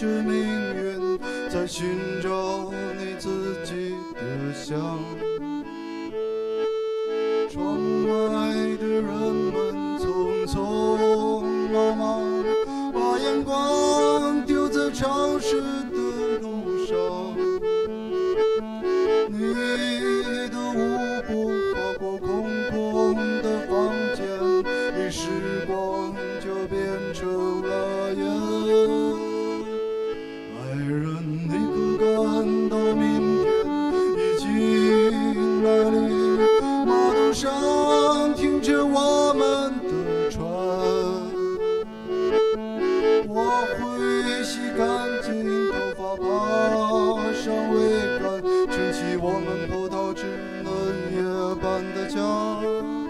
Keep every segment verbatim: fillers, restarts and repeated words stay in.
着命运，在寻找你自己的香。窗外的人们匆匆忙忙，把眼光丢在潮湿的路上。你的舞步划过空空的房间，一时光就变成了烟。爱人，你可感到明天已经来临？码头上停着我们的船，我会洗干净头发，爬上桅杆，撑起我们葡萄枝嫩叶般的家。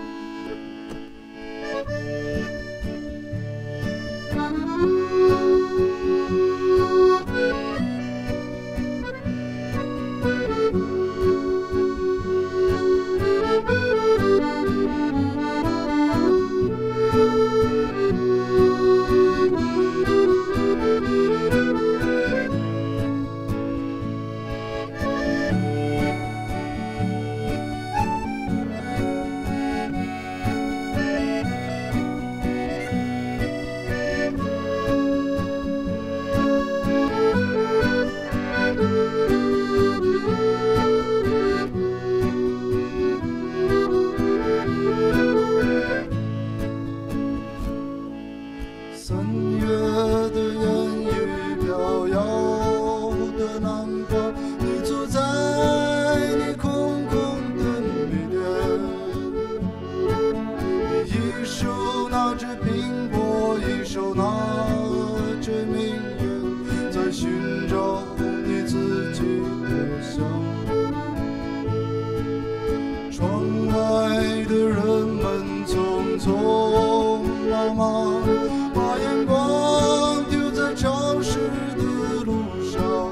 三月的烟雨飘摇的南方，你坐在你空空的米店，你一手拿着苹果，一手拿着命运，在寻找你自己的香。窗外的人们匆匆忙忙，把眼光丢在潮湿的路上。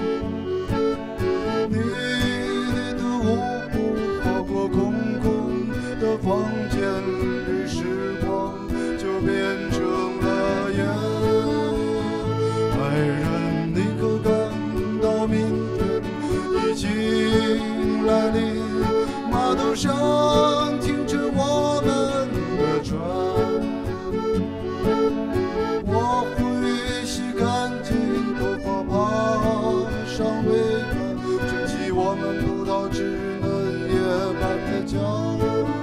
你的舞步划过空空的房间，于时光就变成了烟。爱人，你可感到明天已经来临？码头上停着我们的船，我会洗干净头发，爬上桅杆，撑起我们葡萄枝嫩叶般的家。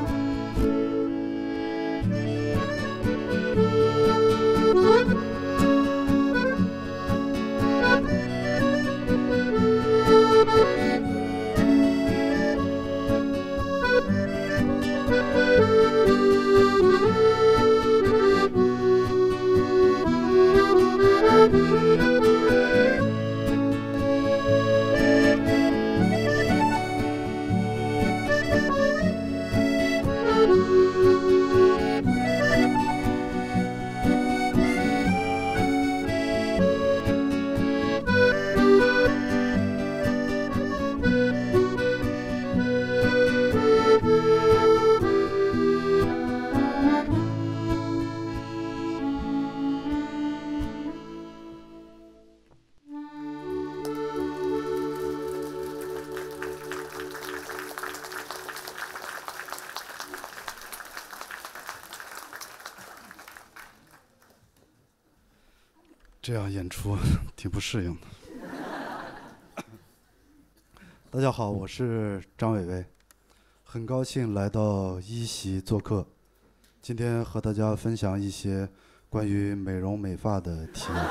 这样演出挺不适应的。大家好，我是张伟伟，很高兴来到一席做客。今天和大家分享一些关于美容美发的体验。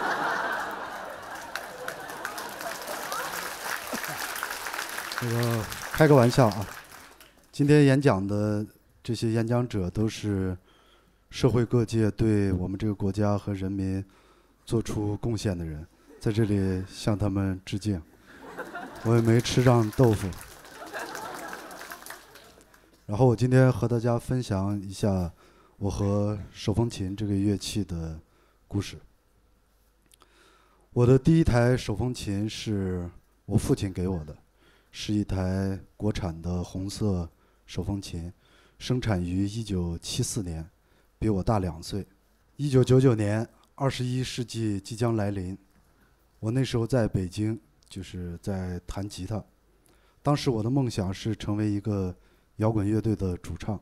这个开个玩笑啊，今天演讲的这些演讲者都是社会各界对我们这个国家和人民做出贡献的人，在这里向他们致敬。我也没吃上豆腐。然后我今天和大家分享一下我和手风琴这个乐器的故事。我的第一台手风琴是我父亲给我的，是一台国产的红色手风琴，生产于一九七四年，比我大两岁。一九九九年，二十一世纪即将来临， 我那时候在北京，就是在弹吉他。当时我的梦想是成为一个摇滚乐队的主唱。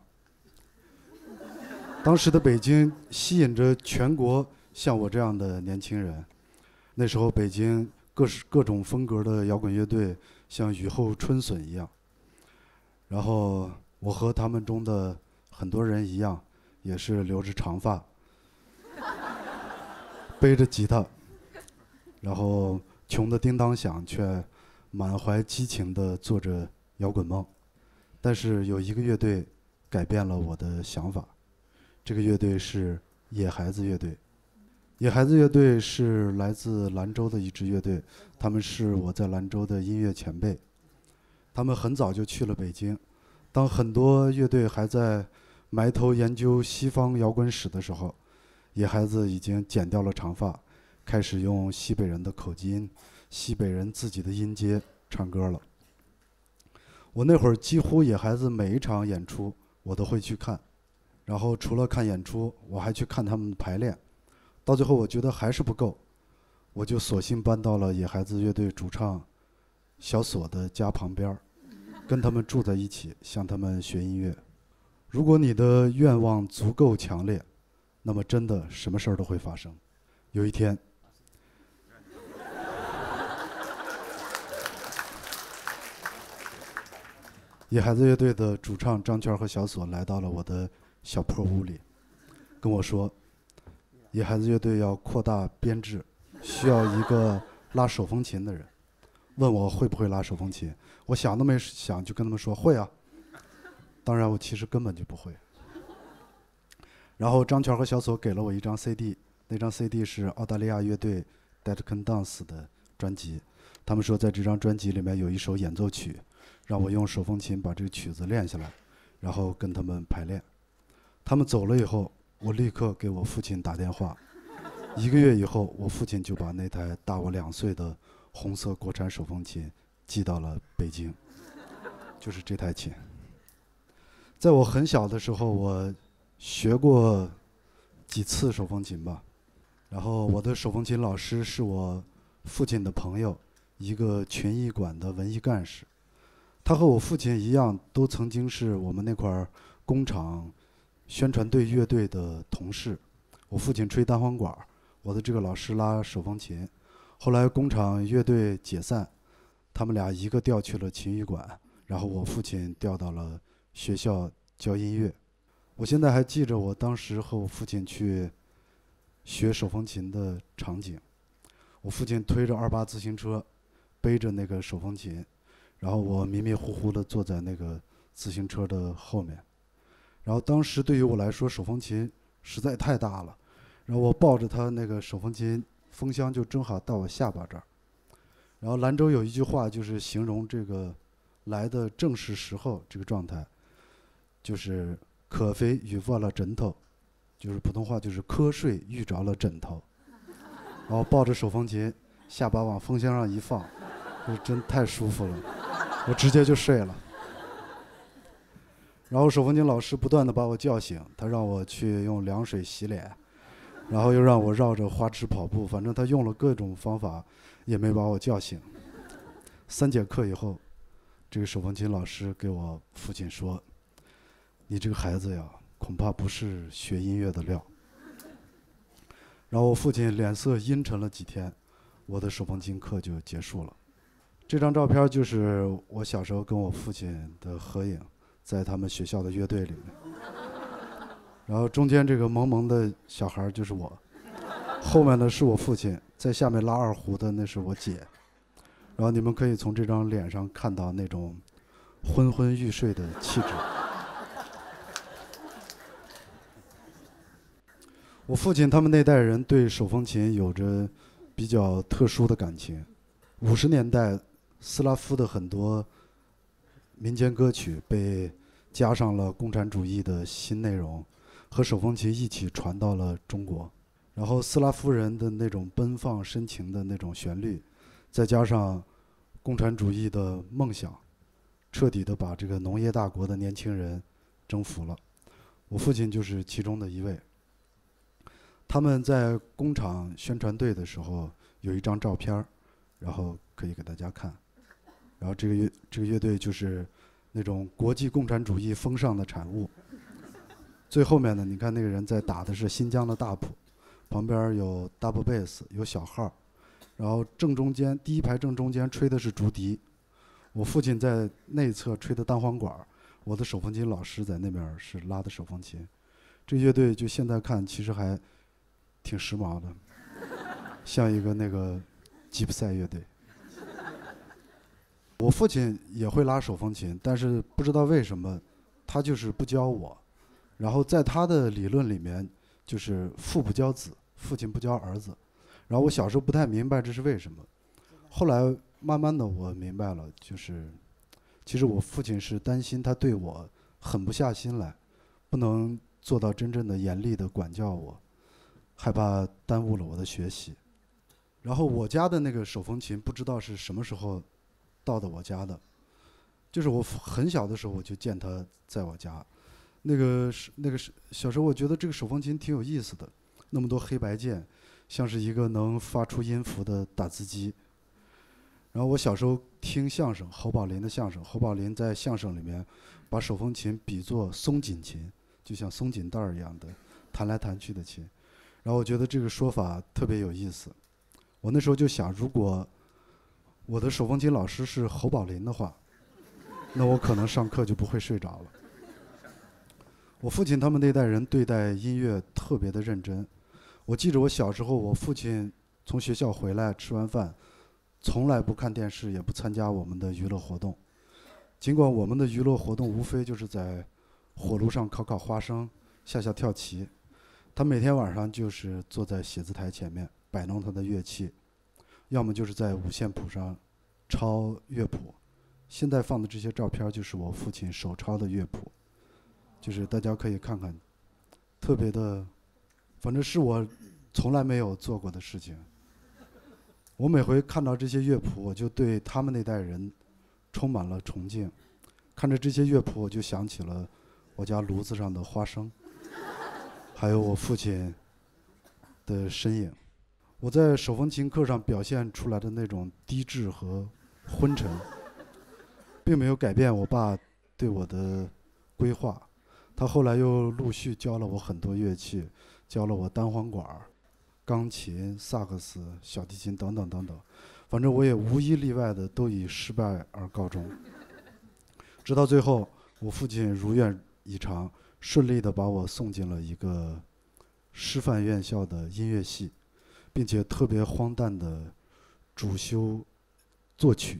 当时的北京吸引着全国像我这样的年轻人。那时候北京各式各种风格的摇滚乐队像雨后春笋一样。然后我和他们中的很多人一样，也是留着长发，背着吉他，然后穷得叮当响，却满怀激情地做着摇滚梦。但是有一个乐队改变了我的想法，这个乐队是野孩子乐队。野孩子乐队是来自兰州的一支乐队，他们是我在兰州的音乐前辈。他们很早就去了北京，当很多乐队还在埋头研究西方摇滚史的时候，野孩子已经剪掉了长发，开始用西北人的口音、西北人自己的音阶唱歌了。我那会儿几乎野孩子每一场演出我都会去看，然后除了看演出，我还去看他们排练。到最后我觉得还是不够，我就索性搬到了野孩子乐队主唱小索的家旁边，跟他们住在一起，向他们学音乐。如果你的愿望足够强烈，那么真的什么事儿都会发生。有一天，野孩子乐队的主唱张圈和小索来到了我的小破屋里，跟我说野孩子乐队要扩大编制，需要一个拉手风琴的人，问我会不会拉手风琴。我想都没想就跟他们说会啊，当然我其实根本就不会。然后张圈和小索给了我一张 C D， 那张 C D 是澳大利亚乐队 Dead Can Dance 的专辑，他们说在这张专辑里面有一首演奏曲，让我用手风琴把这个曲子练下来，然后跟他们排练。他们走了以后，我立刻给我父亲打电话，一个月以后，我父亲就把那台大我两岁的红色国产手风琴寄到了北京，就是这台琴。在我很小的时候，我学过几次手风琴吧，然后我的手风琴老师是我父亲的朋友，一个群艺馆的文艺干事。他和我父亲一样，都曾经是我们那块工厂宣传队乐队的同事。我父亲吹单簧管，我的这个老师拉手风琴。后来工厂乐队解散，他们俩一个调去了琴艺馆，然后我父亲调到了学校教音乐。我现在还记着我当时和我父亲去学手风琴的场景。我父亲推着二八自行车，背着那个手风琴，然后我迷迷糊糊地坐在那个自行车的后面。然后当时对于我来说，手风琴实在太大了，然后我抱着它，那个手风琴风箱就正好到我下巴这儿。然后兰州有一句话，就是形容这个来的正是时候这个状态，就是可非遇着了枕头，就是普通话就是瞌睡遇着了枕头。然后抱着手风琴，下巴往风箱上一放，就真太舒服了，我直接就睡了。然后手风琴老师不断地把我叫醒，他让我去用凉水洗脸，然后又让我绕着花池跑步，反正他用了各种方法，也没把我叫醒。三节课以后，这个手风琴老师给我父亲说：“你这个孩子呀，恐怕不是学音乐的料。”然后我父亲脸色阴沉了几天，我的手风琴课就结束了。这张照片就是我小时候跟我父亲的合影，在他们学校的乐队里面。然后中间这个萌萌的小孩就是我，后面的是我父亲，在下面拉二胡的那是我姐。然后你们可以从这张脸上看到那种昏昏欲睡的气质。我父亲他们那代人对手风琴有着比较特殊的感情。五十年代，斯拉夫的很多民间歌曲被加上了共产主义的新内容，和手风琴一起传到了中国。然后斯拉夫人的那种奔放深情的那种旋律，再加上共产主义的梦想，彻底的把这个农业大国的年轻人征服了。我父亲就是其中的一位。他们在工厂宣传队的时候有一张照片儿，然后可以给大家看。然后这个乐这个乐队就是那种国际共产主义风尚的产物。最后面呢，你看那个人在打的是新疆的大谱，旁边有 double bass， 有小号，然后正中间第一排正中间吹的是竹笛，我父亲在内侧吹的单簧管，我的手风琴老师在那边是拉的手风琴。这乐队就现在看其实还挺时髦的，像一个那个吉普赛乐队。我父亲也会拉手风琴，但是不知道为什么他就是不教我。然后在他的理论里面，就是父不教子，父亲不教儿子。然后我小时候不太明白这是为什么，后来慢慢的我明白了，就是其实我父亲是担心他对我狠不下心来，不能做到真正的严厉的管教我，害怕耽误了我的学习。然后我家的那个手风琴不知道是什么时候到的我家的，就是我很小的时候我就见他在我家。那个是那个是小时候我觉得这个手风琴挺有意思的，那么多黑白键，像是一个能发出音符的打字机。然后我小时候听相声，侯宝林的相声，侯宝林在相声里面把手风琴比作松紧琴，就像松紧带一样的弹来弹去的琴。然后我觉得这个说法特别有意思。我那时候就想，如果我的手风琴老师是侯宝林的话，那我可能上课就不会睡着了。我父亲他们那代人对待音乐特别的认真。我记着我小时候，我父亲从学校回来吃完饭，从来不看电视，也不参加我们的娱乐活动。尽管我们的娱乐活动无非就是在火炉上烤烤花生，下下跳棋，他每天晚上就是坐在写字台前面摆弄他的乐器，要么就是在五线谱上抄乐谱。现在放的这些照片就是我父亲手抄的乐谱，就是大家可以看看，特别的，反正是我从来没有做过的事情。我每回看到这些乐谱，我就对他们那代人充满了崇敬。看着这些乐谱，我就想起了我家炉子上的花生，还有我父亲的身影。我在手风琴课上表现出来的那种低质和昏沉，并没有改变我爸对我的规划。他后来又陆续教了我很多乐器，教了我单簧管、钢琴、萨克斯、小提琴等等等等，反正我也无一例外的都以失败而告终。直到最后，我父亲如愿以偿，顺利的把我送进了一个师范院校的音乐系，并且特别荒诞的主修作曲。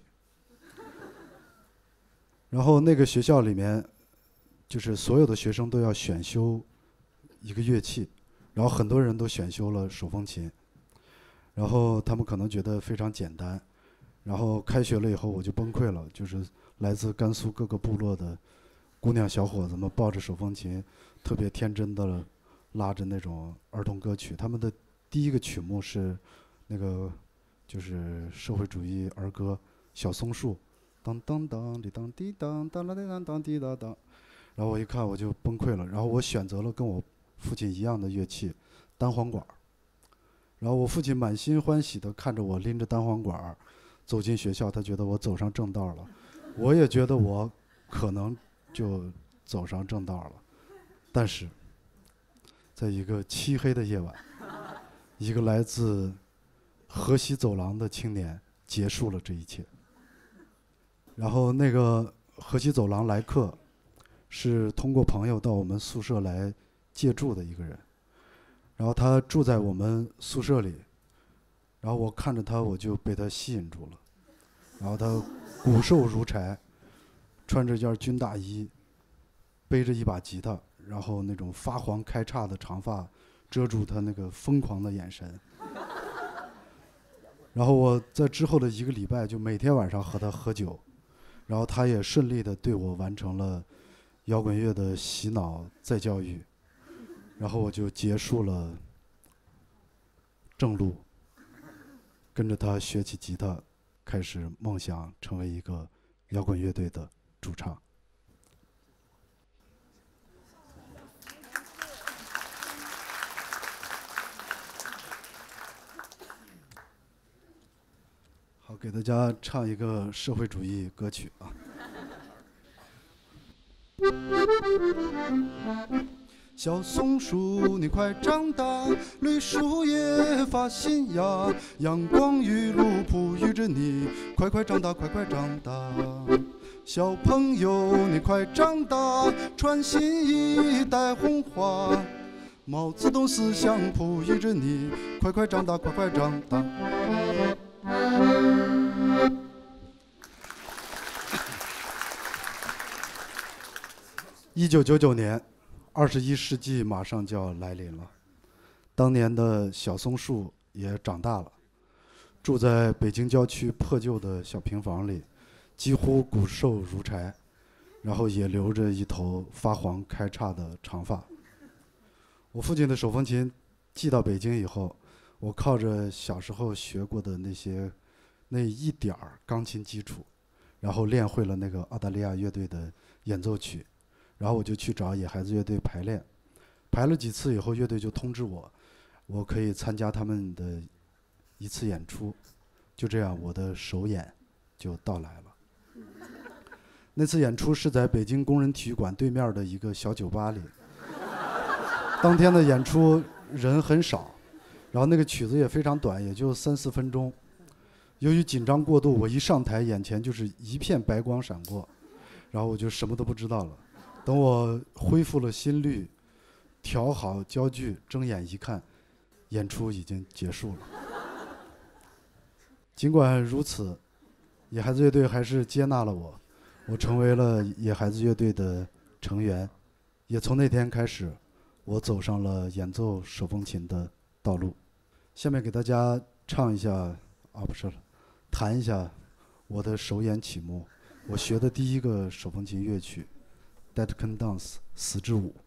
然后那个学校里面，就是所有的学生都要选修一个乐器，然后很多人都选修了手风琴，然后他们可能觉得非常简单，然后开学了以后我就崩溃了，就是来自甘肃各个部落的姑娘小伙子们抱着手风琴，特别天真的拉着那种儿童歌曲。他们的第一个曲目是那个就是社会主义儿歌《小松树》，当当当滴当滴当当啦滴当当滴当当。然后我一看我就崩溃了，然后我选择了跟我父亲一样的乐器，单簧管。然后我父亲满心欢喜地看着我拎着单簧管走进学校，他觉得我走上正道了，我也觉得我可能就走上正道了。但是在一个漆黑的夜晚，一个来自河西走廊的青年结束了这一切。然后那个河西走廊来客是通过朋友到我们宿舍来借住的一个人，然后他住在我们宿舍里，然后我看着他我就被他吸引住了。然后他骨瘦如柴，穿着件军大衣，背着一把吉他，然后那种发黄开叉的长发遮住他那个疯狂的眼神。然后我在之后的一个礼拜就每天晚上和他喝酒，然后他也顺利地对我完成了摇滚乐的洗脑再教育，然后我就结束了正路，跟着他学起吉他，开始梦想成为一个摇滚乐队的主唱。 我给大家唱一个社会主义歌曲啊。小松树，你快长大，绿树叶发新芽，阳光雨露哺育着你，快快长大，快快长大。小朋友，你快长大，穿新衣，戴红花，毛泽东思想哺育着你，快快长大，快快长大。一九九九年，二十一世纪马上就要来临了。当年的小松树也长大了，住在北京郊区破旧的小平房里，几乎骨瘦如柴，然后也留着一头发黄开叉的长发。我父亲的手风琴寄到北京以后，我靠着小时候学过的那些那一点儿钢琴基础，然后练会了那个澳大利亚乐队的演奏曲。然后我就去找野孩子乐队排练，排了几次以后，乐队就通知我，我可以参加他们的一次演出。就这样，我的首演就到来了。那次演出是在北京工人体育馆对面的一个小酒吧里。当天的演出人很少，然后那个曲子也非常短，也就三四分钟。由于紧张过度，我一上台，眼前就是一片白光闪过，然后我就什么都不知道了。等我恢复了心率，调好焦距，睁眼一看，演出已经结束了。尽管如此，野孩子乐队还是接纳了我，我成为了野孩子乐队的成员。也从那天开始，我走上了演奏手风琴的道路。下面给大家唱一下，啊不是了，弹一下我的首演曲目，我学的第一个手风琴乐曲。Dead Can Dance 死之舞。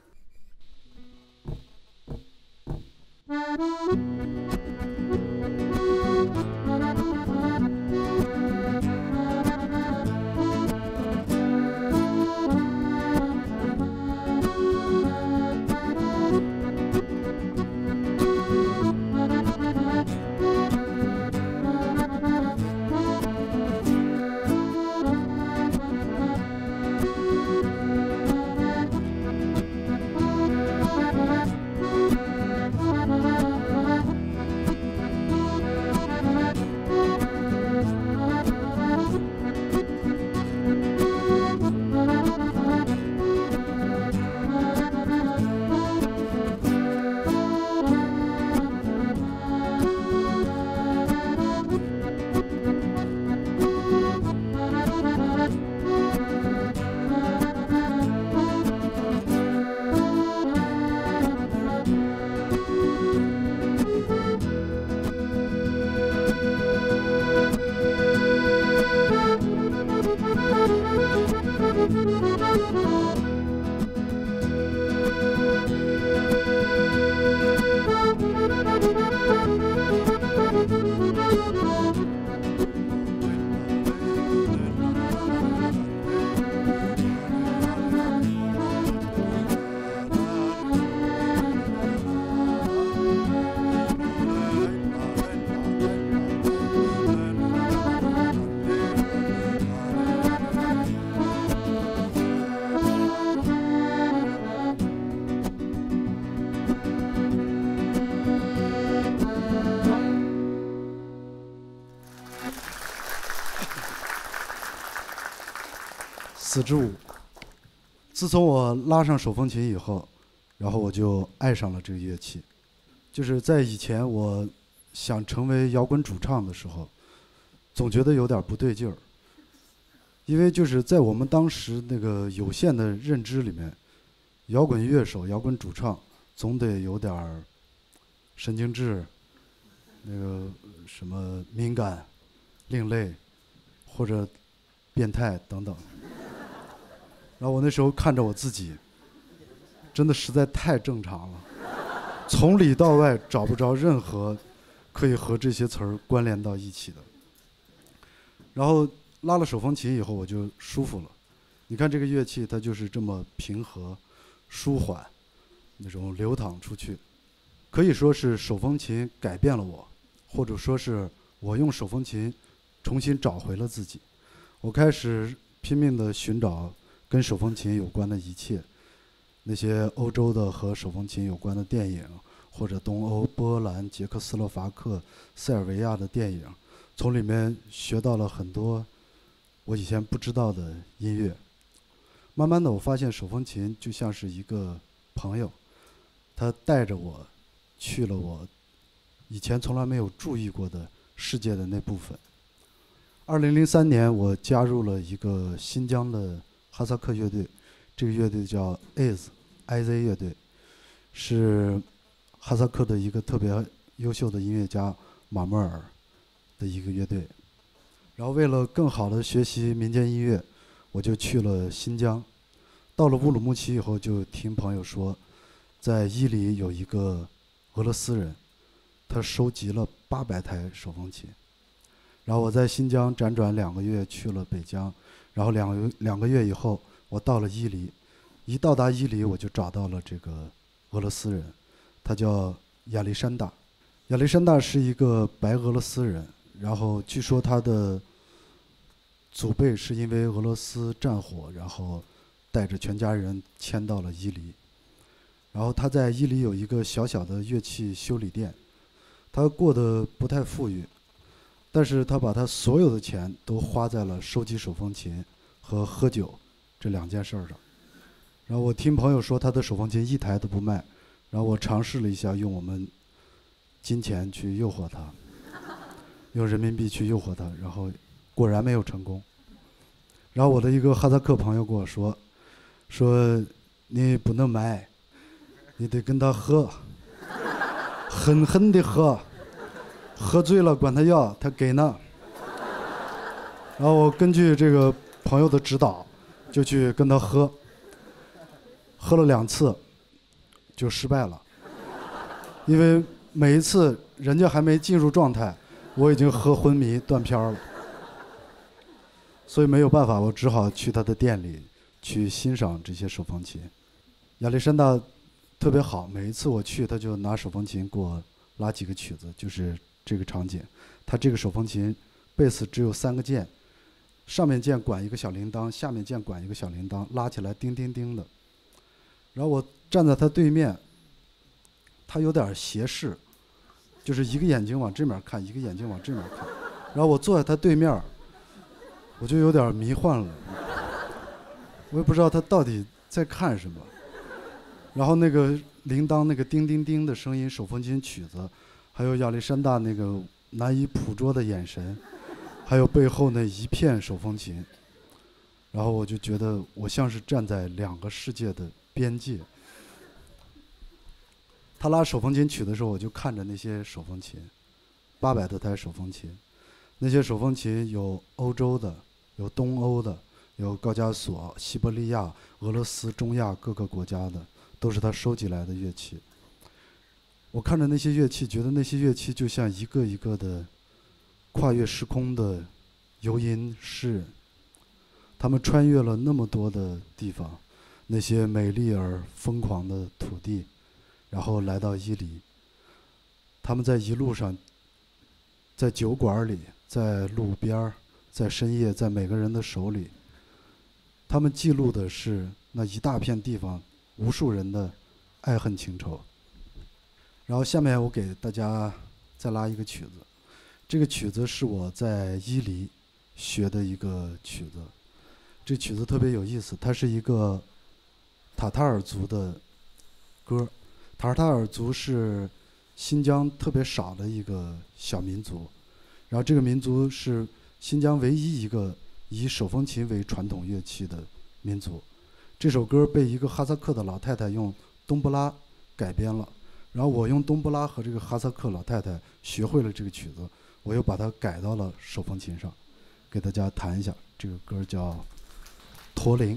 死之舞。自从我拉上手风琴以后，然后我就爱上了这个乐器。就是在以前我想成为摇滚主唱的时候，总觉得有点不对劲儿，因为就是在我们当时那个有限的认知里面，摇滚乐手、摇滚主唱总得有点神经质，那个什么敏感、另类或者变态等等。然后我那时候看着我自己，真的实在太正常了，从里到外找不着任何可以和这些词儿关联到一起的。然后拉了手风琴以后，我就舒服了。你看这个乐器，它就是这么平和、舒缓，那种流淌出去。可以说是手风琴改变了我，或者说是我用手风琴重新找回了自己。我开始拼命地寻找跟手风琴有关的一切，那些欧洲的和手风琴有关的电影，或者东欧、波兰、捷克斯洛伐克、塞尔维亚的电影，从里面学到了很多我以前不知道的音乐。慢慢的，我发现手风琴就像是一个朋友，他带着我去了我以前从来没有注意过的世界的那部分。二零零三年，我加入了一个新疆的哈萨克乐队，这个乐队叫 I Z I Z 乐队，是哈萨克的一个特别优秀的音乐家马莫尔的一个乐队。然后为了更好的学习民间音乐，我就去了新疆。到了乌鲁木齐以后，就听朋友说，在伊犁有一个俄罗斯人，他收集了八百台手风琴。然后我在新疆辗转两个月，去了北疆，然后两个两个月以后，我到了伊犁。一到达伊犁，我就找到了这个俄罗斯人，他叫亚历山大。亚历山大是一个白俄罗斯人，然后据说他的祖辈是因为俄罗斯战火，然后带着全家人迁到了伊犁。然后他在伊犁有一个小小的乐器修理店，他过得不太富裕。但是他把他所有的钱都花在了收集手风琴和喝酒这两件事儿上。然后我听朋友说他的手风琴一台都不卖，然后我尝试了一下用我们金钱去诱惑他，用人民币去诱惑他，然后果然没有成功。然后我的一个哈萨克朋友跟我说，说你不能买，你得跟他喝，狠狠地喝。喝醉了管他要，他给呢。然后我根据这个朋友的指导，就去跟他喝。喝了两次，就失败了，因为每一次人家还没进入状态，我已经喝昏迷断片了。所以没有办法，我只好去他的店里去欣赏这些手风琴。亚历山大特别好，每一次我去，他就拿手风琴给我拉几个曲子，就是这个场景。他这个手风琴贝斯只有三个键，上面键管一个小铃铛，下面键管一个小铃铛，拉起来叮叮叮的。然后我站在他对面，他有点斜视，就是一个眼睛往这面看，一个眼睛往这面看。然后我坐在他对面，我就有点迷幻了，我也不知道他到底在看什么。然后那个铃铛那个叮叮叮的声音，手风琴曲子，还有亚历山大那个难以捕捉的眼神，还有背后那一片手风琴，然后我就觉得我像是站在两个世界的边界。他拉手风琴曲的时候，我就看着那些手风琴，八百多台手风琴，那些手风琴有欧洲的，有东欧的，有高加索、西伯利亚、俄罗斯、中亚各个国家的，都是他收集来的乐器。我看着那些乐器，觉得那些乐器就像一个一个的跨越时空的游吟诗人，他们穿越了那么多的地方，那些美丽而疯狂的土地，然后来到伊犁。他们在一路上，在酒馆里，在路边，在深夜，在每个人的手里，他们记录的是那一大片地方无数人的爱恨情仇。然后下面我给大家再拉一个曲子，这个曲子是我在伊犁学的一个曲子。这曲子特别有意思，它是一个塔塔尔族的歌。塔塔尔族是新疆特别少的一个小民族，然后这个民族是新疆唯一一个以手风琴为传统乐器的民族。这首歌被一个哈萨克的老太太用冬不拉改编了，然后我用冬不拉和这个哈萨克老太太学会了这个曲子，我又把它改到了手风琴上，给大家弹一下。这个歌叫《驼铃》。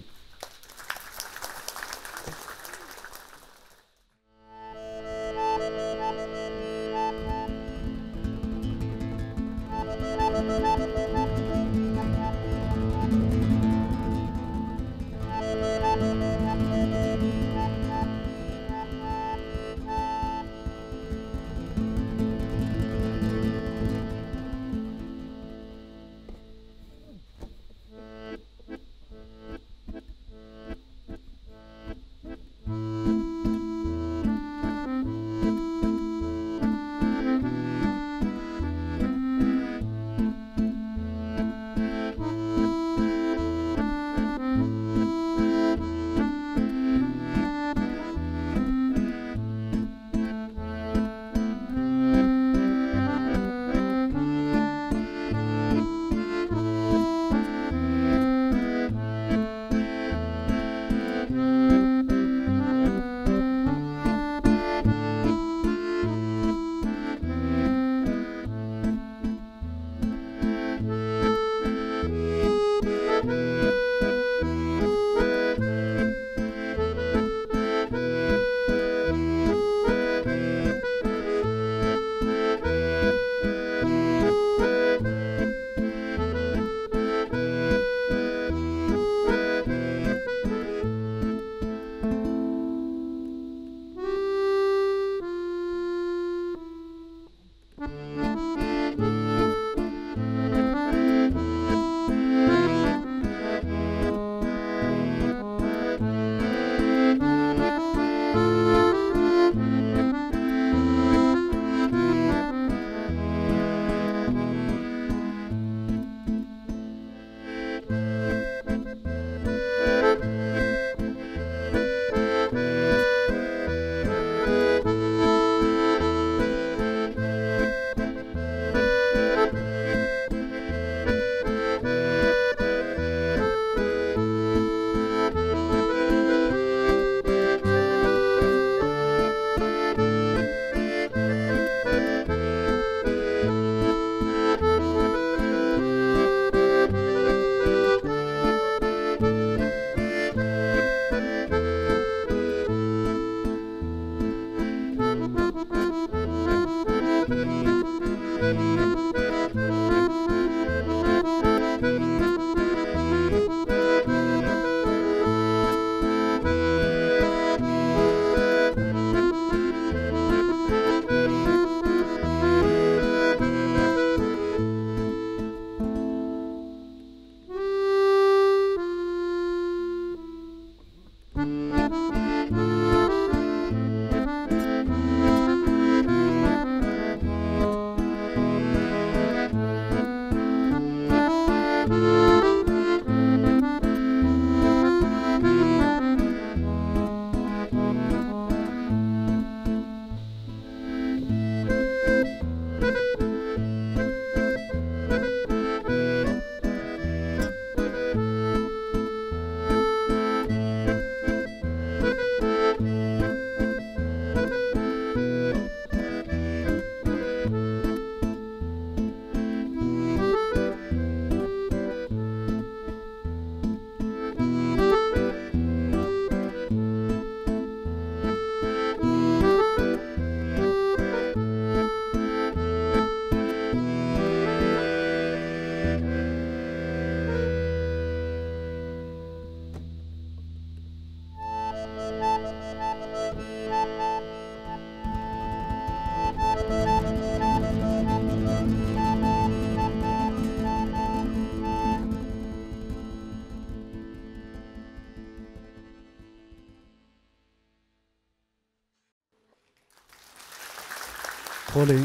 驼铃。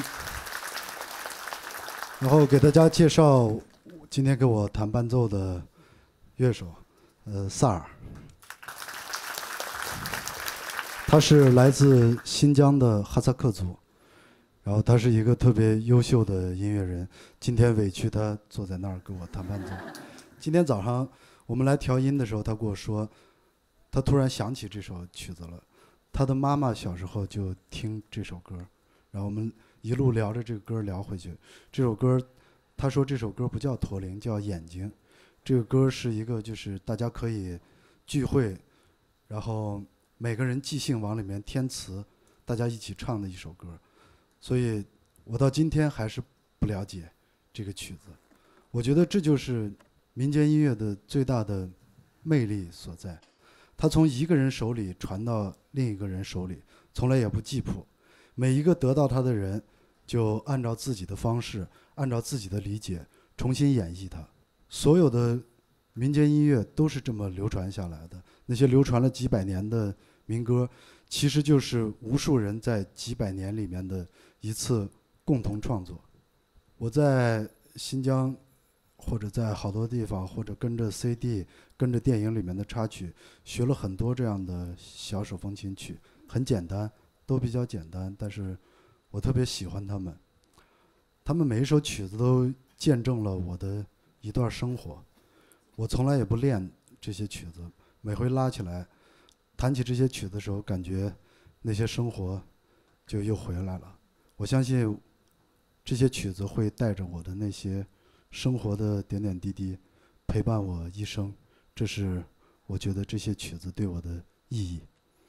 然后给大家介绍今天给我弹伴奏的乐手，呃，萨尔。他是来自新疆的哈萨克族，然后他是一个特别优秀的音乐人。今天委屈他坐在那儿给我弹伴奏。今天早上我们来调音的时候，他跟我说，他突然想起这首曲子了。他的妈妈小时候就听这首歌，然后我们一路聊着这个歌聊回去。这首歌，他说这首歌不叫驼铃，叫眼睛。这个歌是一个就是大家可以聚会，然后每个人即兴往里面填词，大家一起唱的一首歌。所以我到今天还是不了解这个曲子。我觉得这就是民间音乐的最大的魅力所在。它从一个人手里传到另一个人手里，从来也不记谱。每一个得到它的人就按照自己的方式，按照自己的理解重新演绎它。所有的民间音乐都是这么流传下来的。那些流传了几百年的民歌，其实就是无数人在几百年里面的一次共同创作。我在新疆或者在好多地方，或者跟着 C D 跟着电影里面的插曲学了很多这样的小手风琴曲，很简单，都比较简单，但是我特别喜欢他们。他们每一首曲子都见证了我的一段生活。我从来也不练这些曲子，每回拉起来弹起这些曲子的时候，感觉那些生活就又回来了。我相信这些曲子会带着我的那些生活的点点滴滴陪伴我一生，这是我觉得这些曲子对我的意义。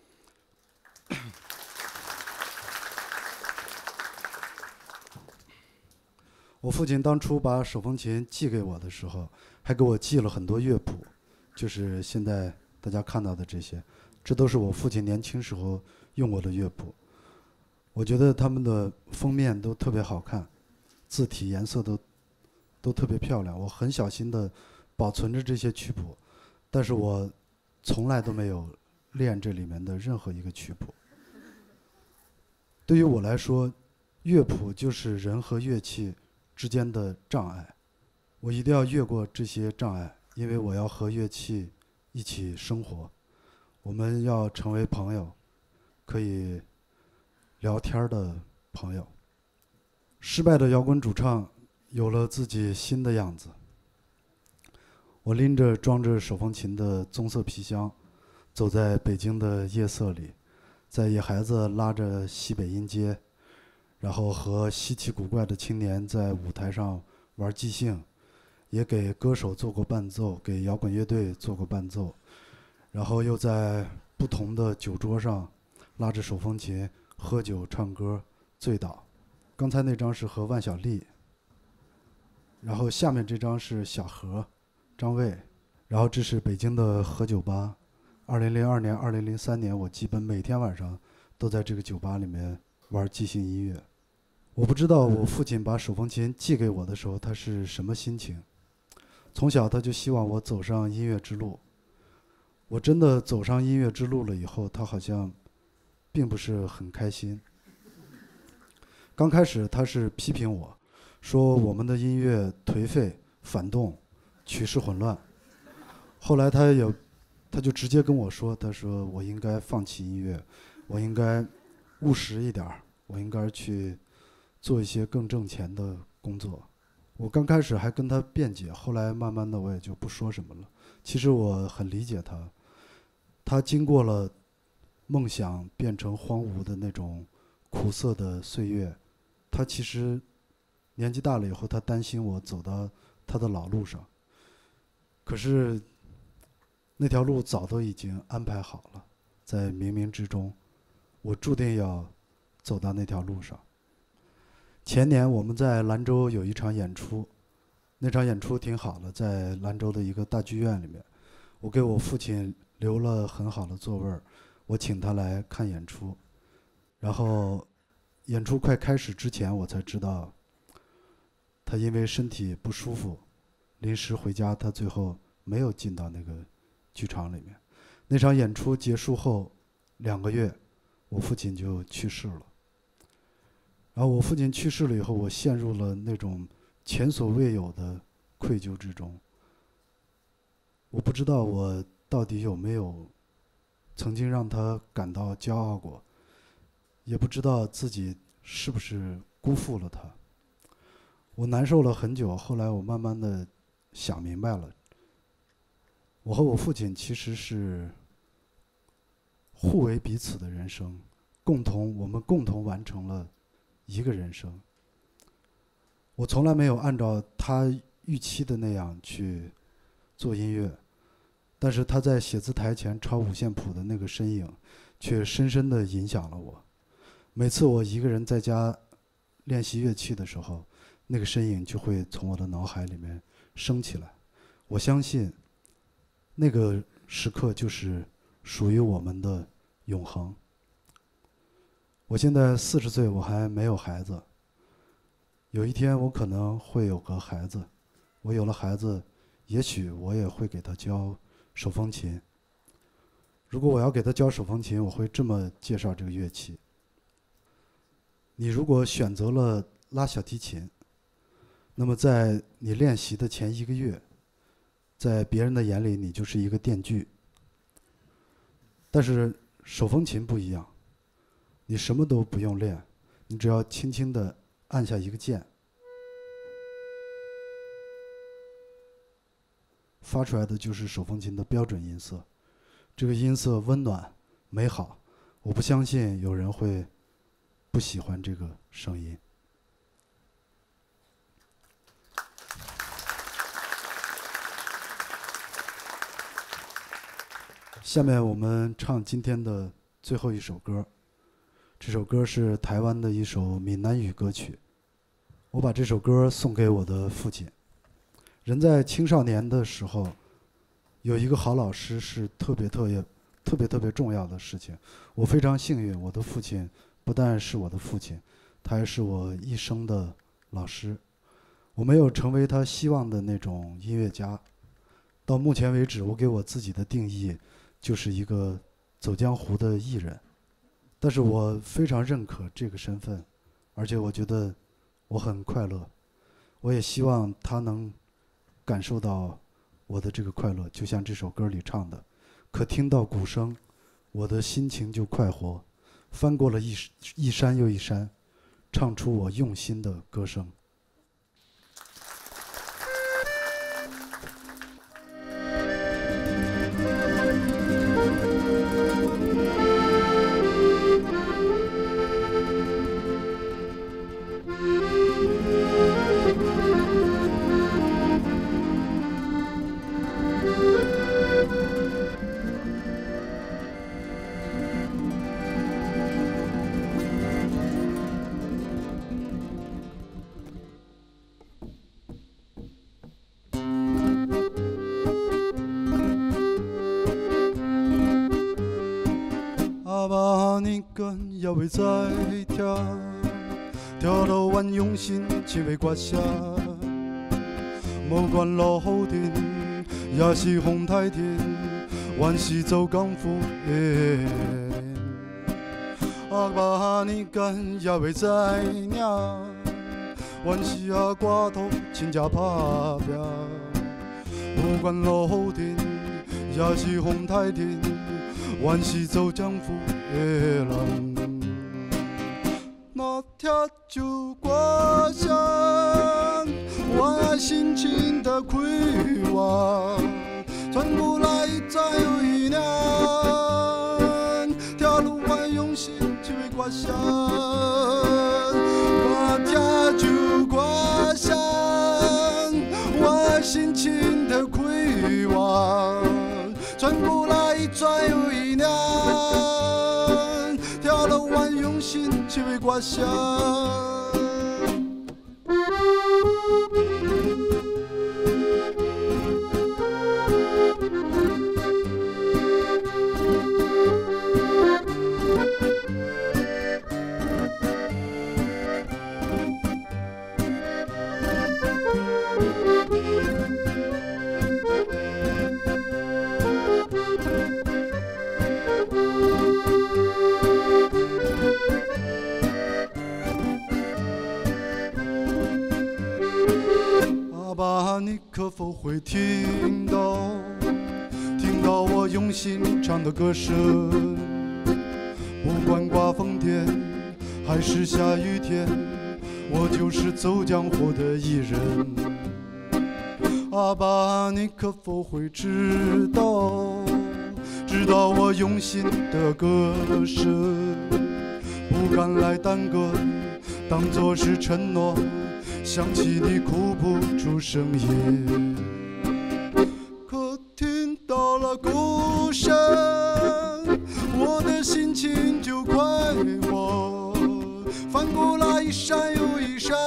我父亲当初把手风琴寄给我的时候，还给我寄了很多乐谱，就是现在大家看到的这些，这都是我父亲年轻时候用过的乐谱。我觉得他们的封面都特别好看，字体颜色都都特别漂亮。我很小心地保存着这些曲谱，但是我从来都没有练这里面的任何一个曲谱。对于我来说，乐谱就是人和乐器之间的障碍，我一定要越过这些障碍，因为我要和乐器一起生活，我们要成为朋友，可以聊天的朋友。失败的摇滚主唱有了自己新的样子。我拎着装着手风琴的棕色皮箱，走在北京的夜色里，在野孩子拉着西北音阶，然后和稀奇古怪的青年在舞台上玩即兴，也给歌手做过伴奏，给摇滚乐队做过伴奏，然后又在不同的酒桌上拉着手风琴喝酒唱歌醉倒。刚才那张是和万晓利，然后下面这张是小何张卫，然后这是北京的何酒吧。二零零二年二零零三年我基本每天晚上都在这个酒吧里面玩即兴音乐。我不知道我父亲把手风琴寄给我的时候他是什么心情。从小他就希望我走上音乐之路，我真的走上音乐之路了以后，他好像并不是很开心。刚开始他是批评我，说我们的音乐颓废反动曲式混乱。后来他有他就直接跟我说，他说我应该放弃音乐，我应该务实一点，我应该去做一些更挣钱的工作。我刚开始还跟他辩解，后来慢慢的我也就不说什么了。其实我很理解他，他经过了梦想变成荒芜的那种苦涩的岁月，他其实年纪大了以后，他担心我走到他的老路上。可是那条路早都已经安排好了，在冥冥之中，我注定要走到那条路上。前年我们在兰州有一场演出，那场演出挺好的，在兰州的一个大剧院里面，我给我父亲留了很好的座位儿，我请他来看演出。然后演出快开始之前，我才知道他因为身体不舒服临时回家，他最后没有进到那个剧场里面。那场演出结束后两个月，我父亲就去世了。 然后我父亲去世了以后，我陷入了那种前所未有的愧疚之中。我不知道我到底有没有曾经让他感到骄傲过，也不知道自己是不是辜负了他。我难受了很久，后来我慢慢的想明白了，我和我父亲其实是互为彼此的人生，共同我们共同完成了一个人生。我从来没有按照他预期的那样去做音乐，但是他在写字台前抄五线谱的那个身影却深深地影响了我。每次我一个人在家练习乐器的时候，那个身影就会从我的脑海里面升起来。我相信那个时刻就是属于我们的永恒。我现在四十岁，我还没有孩子。有一天我可能会有个孩子，我有了孩子，也许我也会给他教手风琴。如果我要给他教手风琴，我会这么介绍这个乐器。你如果选择了拉小提琴，那么在你练习的前一个月，在别人的眼里你就是一个电锯。但是手风琴不一样，你什么都不用练，你只要轻轻地按下一个键，发出来的就是手风琴的标准音色。这个音色温暖美好，我不相信有人会不喜欢这个声音。下面我们唱今天的最后一首歌，这首歌是台湾的一首闽南语歌曲。我把这首歌送给我的父亲。人在青少年的时候，有一个好老师是特别特别特别特别重要的事情。我非常幸运，我的父亲不但是我的父亲，他还是我一生的老师。我没有成为他希望的那种音乐家，到目前为止，我给我自己的定义就是一个走江湖的艺人。但是我非常认可这个身份，而且我觉得我很快乐。我也希望他能感受到我的这个快乐，就像这首歌里唱的，可听到鼓声，我的心情就快活，翻过了一一山又一山，唱出我用心的歌声。也会在跳，跳到阮用心，只为歌声。无管路好天，也是风太天，阮是做功夫的人。啊，把年间也会在领，阮是啊歌头真正打拼。无管路好天，也是风太天，阮是做江湖的人。若听这歌声，我心情就快活，全部来自为念，跳入我用心这歌声。我听这歌声，我心情就快活，全部来自为念。心只为歌声。 你可否会听到，听到我用心唱的歌声？不管刮风天还是下雨天，我就是走江湖的艺人。阿爸，你可否会知道，知道我用心的歌声？不敢来耽搁，当作是承诺，想起你哭不出声音。可听到了鼓声，我的心情就快活，翻过来一闪又一闪，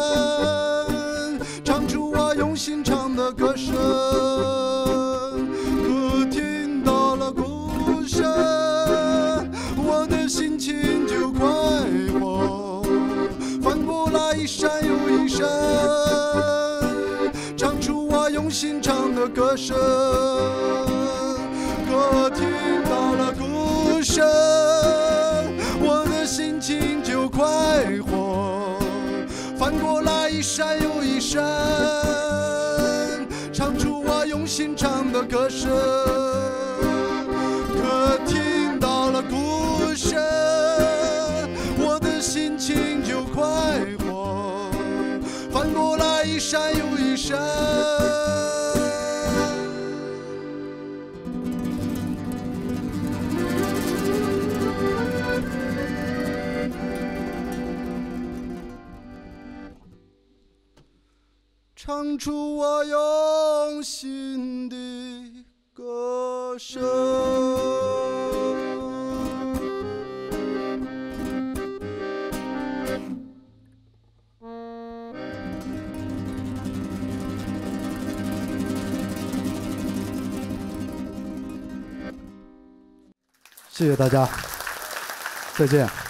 唱出我用心唱的歌声。可听到了鼓声，我的心情就快活，翻过来一闪又一闪，唱出我用心唱的歌声。可听到了鼓声，我的心情就快活，翻过来一闪又一闪，唱出我用心唱的歌声。可听到了鼓声，我的心情就快活，翻过来一闪又一闪。唱出我用心的歌声。 谢谢大家，再见。